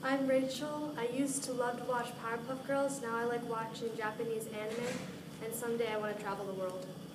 I'm Rachel. I used to love to watch Powerpuff Girls. Now I like watching Japanese anime, and someday I want to travel the world.